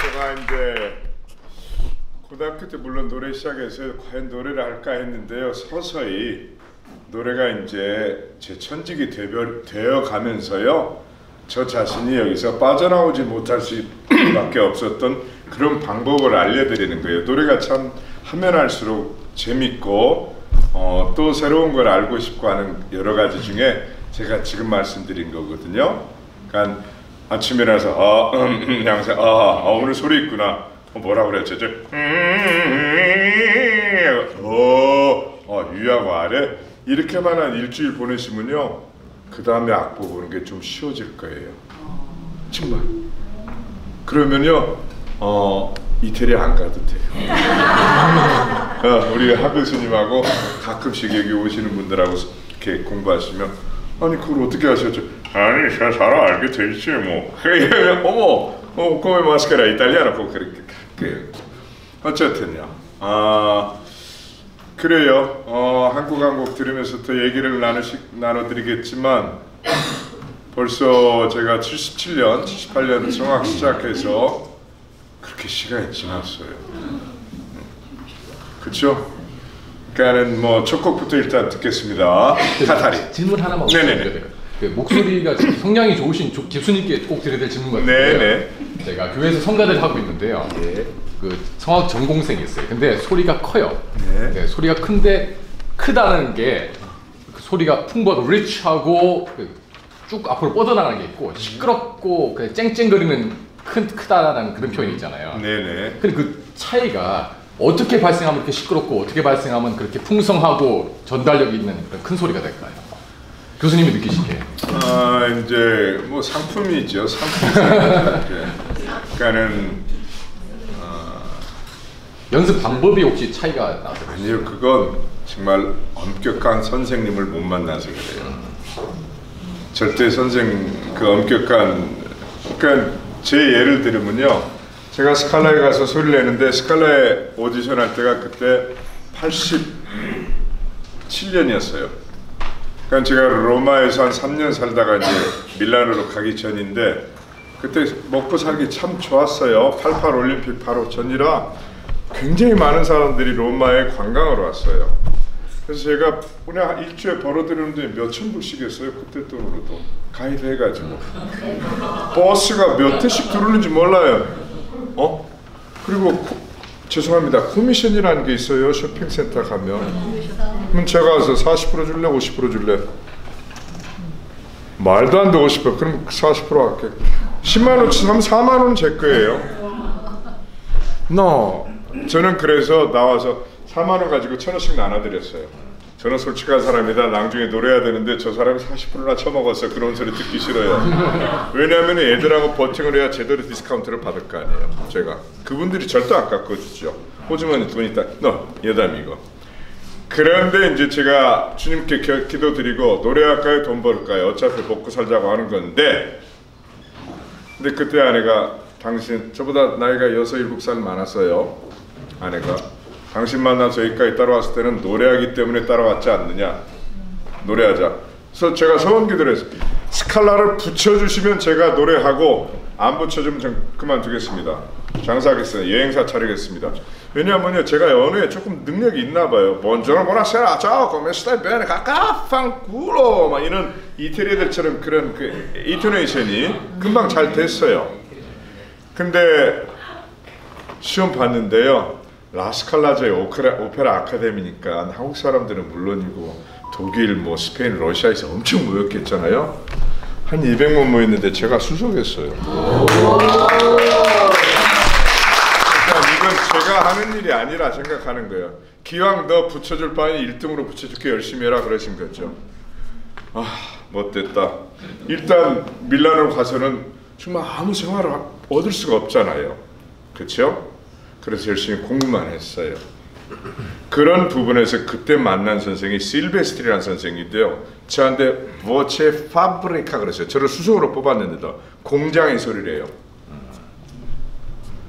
제가 이제 고등학교 때 물론 노래 시작해서 과연 노래를 할까 했는데요. 서서히 노래가 이제 제 천직이 되어 가면서요. 저 자신이 여기서 빠져나오지 못할 수밖에 없었던 그런 방법을 알려드리는 거예요. 노래가 참 하면 할수록 재밌고 또 새로운 걸 알고 싶고 하는 여러 가지 중에 제가 지금 말씀드린 거거든요. 그러니까 아침에 일어나서 항상 오늘 소리 있구나. 뭐라 그랬죠? 위하고 아래 이렇게만 한 일주일 보내시면요. 그 다음에 악보 보는 게 좀 쉬워질 거예요. 정말. 그러면요. 이태리 안 가도 돼요. 우리 하교수님하고 가끔씩 여기 오시는 분들하고 이렇게 공부하시면 아니 그걸 어떻게 하셨죠? 아니 잘 알게 돼 있지 뭐. 어머 come maschera italiano 그렇게 어쨌든요. 그래요. 한국 한 곡 들으면서 또 얘기를 나눠드리겠지만 벌써 제가 77년, 78년 성악 시작해서 그렇게 시간이 지났어요. 그렇죠? 그러니까는 뭐 첫 곡부터 일단 듣겠습니다. 타타리. 질문 하나만 드려요. 그 목소리가 성량이 좋으신 교수님께 꼭 드려야 될 질문 같은데요. 네네. 제가 교회에서 성가대를 하고 있는데요. 네. 그 성악 전공생이 있어요. 근데 소리가 커요. 네. 네, 소리가 큰데 크다는 게 그 소리가 풍부하고 리치하고 쭉 앞으로 뻗어나가는 게 있고 시끄럽고 그냥 쨍쨍거리는 크다라는 그런 표현이 있잖아요. 네네. 근데 그 차이가 어떻게 발생하면 그렇게 시끄럽고 어떻게 발생하면 그렇게 풍성하고 전달력이 있는 그런 큰 소리가 될까요? 교수님이 느끼시기에. 이제 뭐 상품이죠. 그러니까는 연습 방법이 혹시 차이가 나세요? 아니요, 그건 정말 엄격한 선생님을 못 만나서 그래요. 절대 그 엄격한 그러니까 제 예를 들면요. 제가 스칼라에 가서 소리를 내는데 스칼라에 오디션 할 때가 그때 87년이었어요. 그러니까 제가 로마에서 한 3년 살다가 이제 밀라노로 가기 전인데 그때 먹고 살기 참 좋았어요. 88 올림픽 바로 전이라 굉장히 많은 사람들이 로마에 관광을 왔어요. 그래서 제가 그냥 일주에 벌어들이는데 몇천 불씩 했어요. 그때 돈으로도 가이드 해가지고 버스가 몇 대씩 들어오는지 몰라요. 그리고 죄송합니다. 코미션이라는 게 있어요. 쇼핑센터 가면. 그럼 제가 와서 40% 줄래? 50% 줄래? 말도 안 돼 50%. 그럼 40% 할게. 10만원치 사면 4만원은 제 거예요. 저는 그래서 나와서 4만원 가지고 1,000원씩 나눠드렸어요. 저는 솔직한 사람이다. 나중에 노래해야 되는데 저 사람이 40%나 처먹었어. 그런 소리 듣기 싫어요. 왜냐하면 애들하고 버팅을 해야 제대로 디스카운트를 받을 거 아니에요. 제가 그분들이 절대 안 깎아주죠. 호주머니 돈 있다. 여담 이거. 그런데 이제 제가 주님께 기도드리고 노래할까요? 돈 벌까요? 어차피 먹고 살자고 하는 건데 근데 그때 아내가 당신 저보다 나이가 6, 7살 많았어요. 아내가 당신 만나서 여기까지 따라왔을 때는 노래하기 때문에 따라왔지 않느냐. 노래하자. 그래서 제가 소원 기도를 했어요. 스칼라를 붙여주시면 제가 노래하고 안 붙여주면 전 그만두겠습니다. 장사하겠어요. 여행사 차리겠습니다. 왜냐하면요 제가 언어에 조금 능력이 있나 봐요. Buongiorno, buonasera, ciao, come stai bene, fanculo 막 이런 이태리들처럼 그런 그 이토네이션이 금방 잘 됐어요. 근데 시험 봤는데요. 라스칼라제 오페라 아카데미니까 한국 사람들은 물론이고 독일, 뭐 스페인, 러시아에서 엄청 모였겠잖아요. 한 200명 모였는데 제가 수석했어요. 이건 제가 하는 일이 아니라 생각하는 거예요. 기왕 너 붙여줄 바에 1등으로 붙여줄게 열심히 해라 그러신 거죠. 못됐다. 일단 밀라노 가서는 정말 아무 생활을 얻을 수가 없잖아요. 그렇죠? 그래서 열심히 공부만 했어요. 그런 부분에서 그때 만난 선생이 실베스트리라는 선생인데요. 저한테 voce fabbrica 그랬어요. 저를 수석으로 뽑았는데도 공장의 소리를 해요.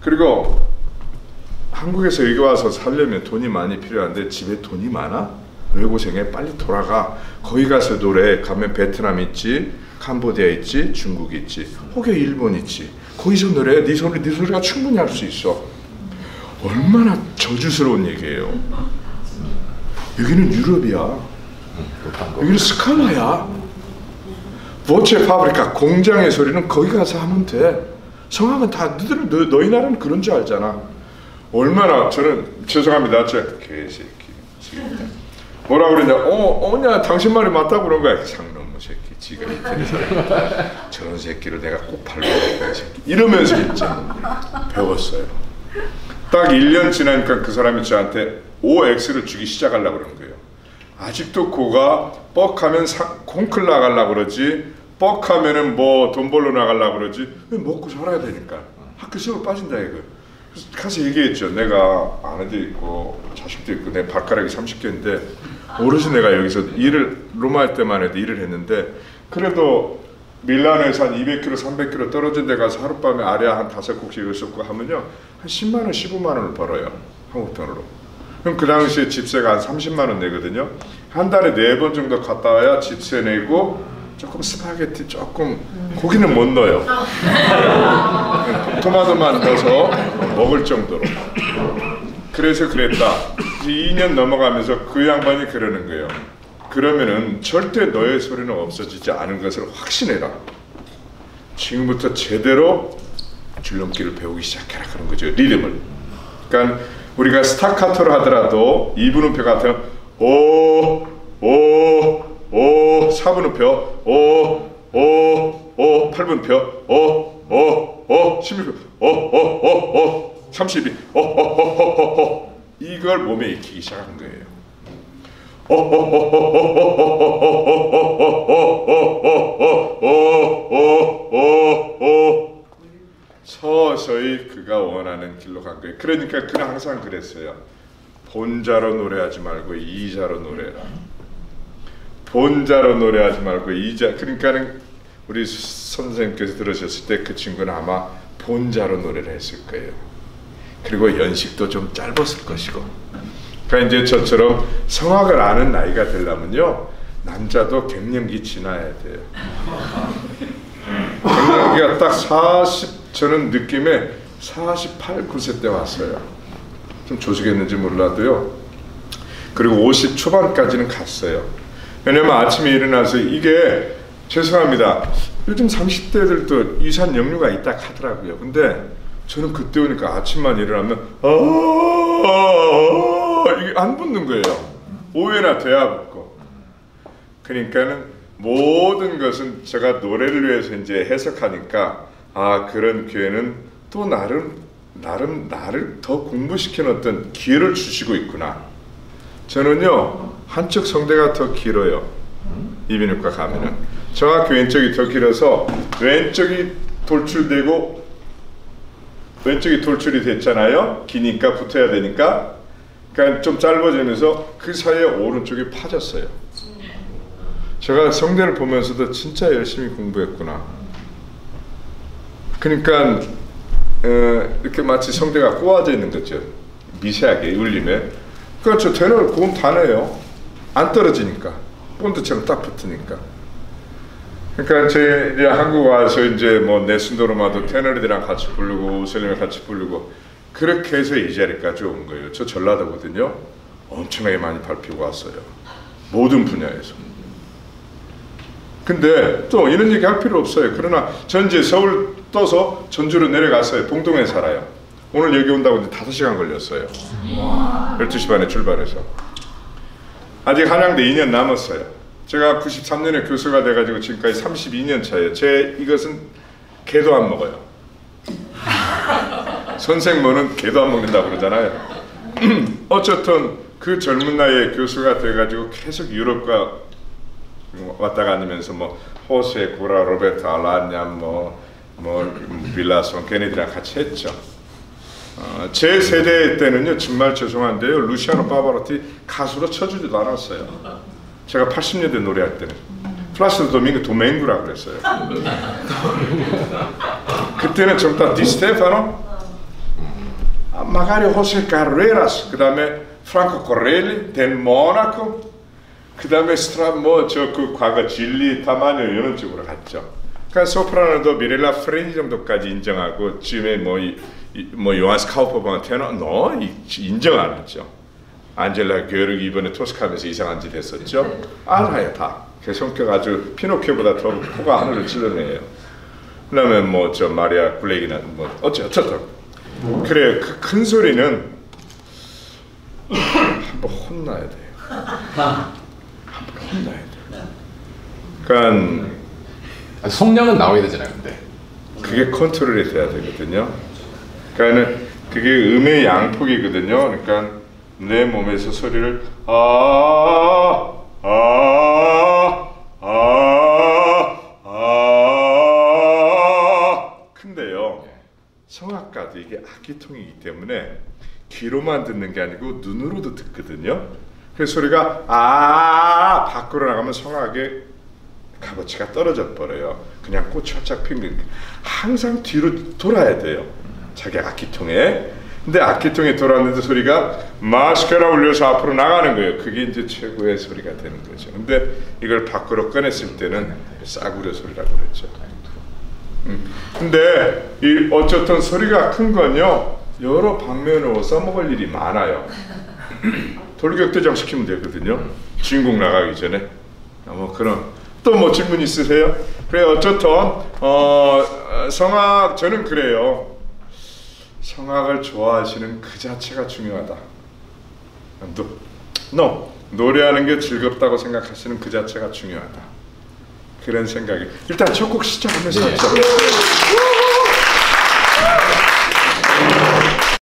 그리고 한국에서 여기 와서 살려면 돈이 많이 필요한데 집에 돈이 많아? 왜 고생해? 빨리 돌아가. 거기 가서 노래. 가면 베트남 있지, 캄보디아 있지, 중국 있지, 혹여 일본 있지. 거기서 노래. 네 소리가 충분히 할 수 있어. 얼마나 저주스러운 얘기예요. 여기는 유럽이야. 여기는 스칼라야. 보체 파브리카 공장의 소리는 거기 가서 하면 돼. 성악은 다 너희 나라는 그런 줄 알잖아. 얼마나 저는 죄송합니다. 저 개새끼. 뭐라 그러냐? 어냐 당신 말이 맞다고 그런 거야. 상놈의 새끼. 지가 이태리 사람. 저런 새끼를 내가 꼭 밟아볼 거야. 새끼. 이러면서 이제 배웠어요. 딱 1년 지나니까 그 사람이 저한테 OX를 주기 시작하려고 그러는 거예요. 아직도 고가 뻑하면 콩클 나가려고 그러지, 뻑하면은 뭐 돈 벌러 나가려고 그러지. 먹고 살아야 되니까 학교 수업 빠진다 이거. 그래서 가서 얘기했죠. 내가 아내도 있고 자식도 있고 내 발가락이 30개인데 오롯이 내가 여기서 일을 로마 할 때만 해도 일을 했는데 그래도 밀라노에서 한 200km, 300km 떨어진 데 가서 하룻밤에 아리아 한 5곡씩을 쏟고 하면요 한 10만 원, 15만 원을 벌어요. 한국 돈으로. 그럼 그 당시에 집세가 한 30만 원 내거든요. 한 달에 4번 정도 갔다 와야 집세 내고 조금 스파게티 조금 고기는 못 넣어요. 토마토만 넣어서 먹을 정도로. 그래서 그랬다. 2년 넘어가면서 그 양반이 그러는 거예요. 그러면은 절대 너의 소리는 없어지지 않은 것을 확신해라. 지금부터 제대로 줄넘기를 배우기 시작해라 그런 거죠. 리듬을. 그러니까 우리가 스타카토를 하더라도 2분음표 같으면 오 4분음표 8분음표 16표 32 이걸 몸에 익히기 시작한 거예요. 서서히 그가 원하는 길로 간 거예요. 그러니까 그는 항상 그랬어요. 본자로 노래하지 말고 이자로 노래해라. 본자로 노래하지 말고 이자. 그러니까는 우리 선생님께서 들으셨을 때 그 친구는 아마 본자로 노래를 했을 거예요. 그리고 연식도 좀 짧았을 것이고. 그러니까 이제 저처럼 성악을 아는 나이가 되려면요 남자도 갱년기 지나야 돼요. 갱년기가 딱 40 저는 느낌에 48, 9세 때 왔어요. 좀 조식했는지 몰라도요. 그리고 50 초반까지는 갔어요. 왜냐면 아침에 일어나서 이게 죄송합니다. 요즘 30대들도 유산 역류가 있다 하더라고요. 근데 저는 그때 오니까 아침만 일어나면 이게 안 붙는 거예요. 오해나 돼야 붙고. 그러니까는 모든 것은 제가 노래를 위해서 이제 해석하니까 아 그런 기회는 또 나름 나를 더 공부시키는 어떤 기회를 주시고 있구나. 저는요 한쪽 성대가 더 길어요. 이비인후과 가면은 정확히 왼쪽이 더 길어서 왼쪽이 돌출되고 왼쪽이 돌출이 됐잖아요. 기니까 붙어야 되니까. 그러니까 좀 짧아지면서 그 사이에 오른쪽이 파졌어요. 제가 성대를 보면서도 진짜 열심히 공부했구나. 그러니까 이렇게 마치 성대가 꼬아져 있는 거죠. 미세하게 울림에. 그러니까 저 테너를 고음 다 내요. 안 떨어지니까. 본드처럼 딱 붙으니까. 그러니까 제 이제 한국 와서 이제 뭐 네순도르마도 테너들이랑 같이 부르고 우슬림을 같이 부르고 그렇게 해서 이 자리까지 온 거예요. 저 전라도거든요. 엄청나게 많이 밟히고 왔어요. 모든 분야에서. 근데 또 이런 얘기 할 필요 없어요. 그러나 전 이제 서울 떠서 전주로 내려갔어요. 봉동에 살아요. 오늘 여기 온다고 이제 5시간 걸렸어요. 12시 반에 출발해서. 아직 한양대 2년 남았어요. 제가 93년에 교수가 돼가지고 지금까지 32년 차예요. 이것은 개도 안 먹어요. 선생모는 개도 안 먹는다고 그러잖아요. 어쨌든 그 젊은 나이에 교수가 돼가지고 계속 유럽과 왔다 가면서 뭐 호세, 구라, 로베르토, 알라냐, 빌라손 걔네들이랑 같이 했죠. 제 세대 때는요 정말 죄송한데요 루시아노 파바로티 가수로 쳐주지도 않았어요. 제가 80년대 노래할 때는 플라시도 도밍구라고 그랬어요. 그때는 좀 더 디스테파노, 마가리 호세 카레라스, 그 다음에 프랑코 코렐리, 델 모나코, 그 다음에 그 과거 진리 타마뇨 이런 쪽으로 갔죠. 그러니까 소프라노도 미렐라 프레니 정도까지 인정하고 지금의 뭐 요한스 카우퍼방 테너 인정 안 했죠. 안젤라 교르기 이번에 토스카면서 이상한 짓 했었죠. 알아요 다. 그 성격 아주 피노키오보다 더 코가 하늘을 찔러내요. 그다음에 뭐 저 마리아 굴레기나 뭐 어쨌든 그래 그 큰 소리는 한번 혼나야 돼요. 한번 혼나야 돼요. 그러니까 성량은 나와야 되잖아요, 근데 그게 컨트롤이 돼야 되거든요. 그러니까는 그게 음의 양폭이거든요. 그러니까 내 몸에서 소리를 근데요 성악가도 이게 악기통이기 때문에 귀로만 듣는 게 아니고 눈으로도 듣거든요. 그래서 소리가 밖으로 나가면 성악의 값어치가 떨어져 버려요. 그냥 꽃이 활짝 핀 항상 뒤로 돌아야 돼요. 자기 악기통에. 근데 악기통에 돌았는데 소리가 마스카라 울려서 앞으로 나가는 거예요. 그게 이제 최고의 소리가 되는 거죠. 근데 이걸 밖으로 꺼냈을 때는 싸구려 소리라고 그랬죠. 근데 어쨌든 소리가 큰 건요 여러 방면으로 써먹을 일이 많아요. 돌격대장 시키면 되거든요. 주인공 나가기 전에. 뭐 그런 또 뭐 질문 있으세요? 그래 어쨌든 성악 저는 그래요. 성악을 좋아하시는 그 자체가 중요하다. 노래하는 게 즐겁다고 생각하시는 그 자체가 중요하다. 그런 생각이 일단 첫 곡 시작하면서 하죠.